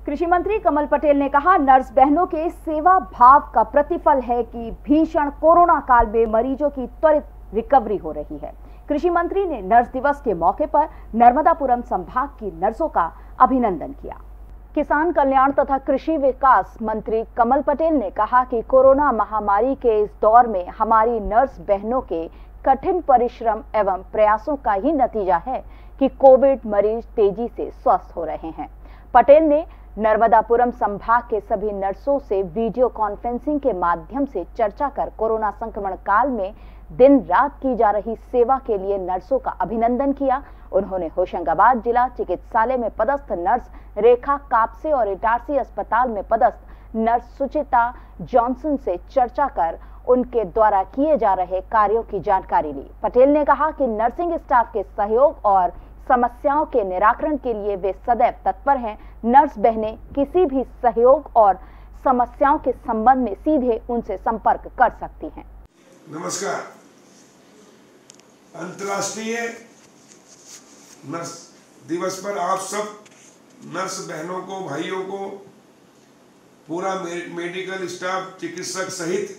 कृषि मंत्री कमल पटेल ने कहा, नर्स बहनों के सेवा भाव का प्रतिफल है कि भीषण कोरोना काल में मरीजों की त्वरित रिकवरी हो रही है। कृषि मंत्री ने नर्स दिवस के मौके पर नर्मदापुरम संभाग की नर्सों का अभिनंदन किया। किसान कल्याण तथा कृषि विकास मंत्री कमल पटेल ने कहा कि कोरोना महामारी के इस दौर में हमारी नर्स बहनों के कठिन परिश्रम एवं प्रयासों का ही नतीजा है कि कोविड मरीज तेजी से स्वस्थ हो रहे हैं। पटेल ने नर्मदापुरम संभाग के सभी नर्सों से वीडियो कॉन्फ्रेंसिंग के माध्यम से चर्चा कर कोरोना संक्रमण काल में दिन रात की जा रही सेवा के लिए नर्सों का अभिनंदन किया। उन्होंने होशंगाबाद जिला चिकित्सालय में पदस्थ नर्स रेखा कापसे और इटारसी अस्पताल में पदस्थ नर्स सुचिता जॉनसन से चर्चा कर उनके द्वारा किए जा रहे कार्यों की जानकारी ली। पटेल ने कहा कि नर्सिंग स्टाफ के सहयोग और समस्याओं के निराकरण के लिए वे सदैव तत्पर हैं। नर्स बहनें किसी भी सहयोग और समस्याओं के संबंध में सीधे उनसे संपर्क कर सकती हैं। नमस्कार। अंतर्राष्ट्रीय नर्स दिवस पर आप सब नर्स बहनों को, भाइयों को, पूरा मेडिकल स्टाफ, चिकित्सक सहित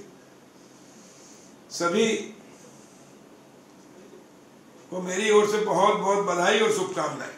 सभी को मेरी ओर से बहुत बहुत बधाई और शुभकामनाएं।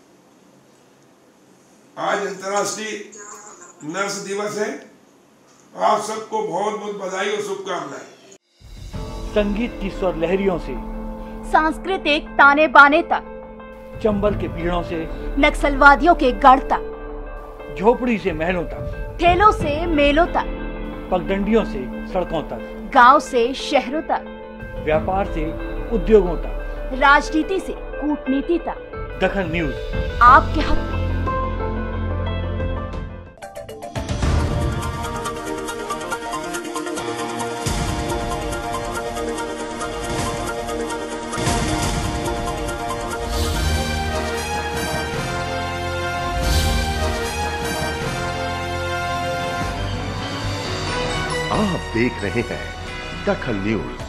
आज अंतर्राष्ट्रीय नर्स दिवस है। आप सबको बहुत बहुत बधाई और शुभकामनाएं। संगीत की स्वर लहरियों से सांस्कृतिक ताने बाने तक, चंबल के पीड़ों से नक्सलवादियों के गढ़ तक, झोपड़ी से महलों तक, ठेलों से मेलों तक, पगडंडियों से सड़कों तक, गांव से शहरों तक, व्यापार से उद्योगों तक, राजनीति से कूटनीति तक, दखन न्यूज आपके हक में। आप देख रहे हैं दखन न्यूज।